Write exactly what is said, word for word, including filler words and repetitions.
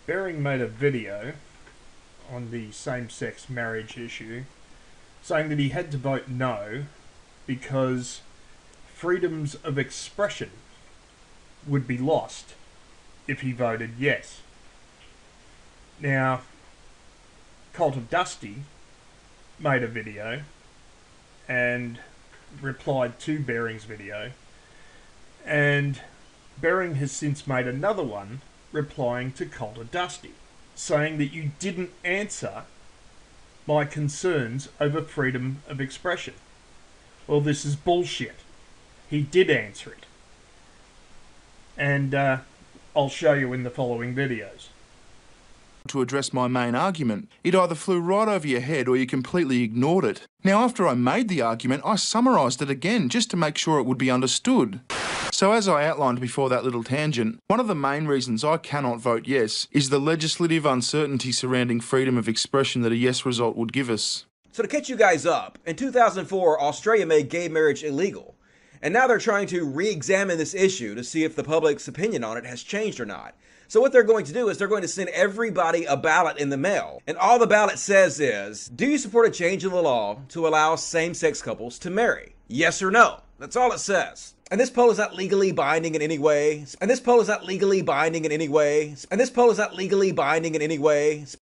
Bering made a video on the same-sex marriage issue saying that he had to vote no because freedoms of expression would be lost if he voted yes. Now, Cult of Dusty made a video and replied to Bering's video, and Bering has since made another one replying to Cult of Dusty, saying that you didn't answer my concerns over freedom of expression. Well, this is bullshit. He did answer it. And uh, I'll show you in the following videos. To address my main argument, it either flew right over your head or you completely ignored it. Now, after I made the argument, I summarised it again just to make sure it would be understood. So as I outlined before that little tangent, one of the main reasons I cannot vote yes is the legislative uncertainty surrounding freedom of expression that a yes result would give us. So to catch you guys up, in two thousand four, Australia made gay marriage illegal. And now they're trying to re-examine this issue to see if the public's opinion on it has changed or not. So what they're going to do is they're going to send everybody a ballot in the mail. And all the ballot says is, do you support a change in the law to allow same-sex couples to marry? Yes or no? That's all it says. And this poll is not legally binding in any way. And this poll is not legally binding in any way. And this poll is not legally binding in any way.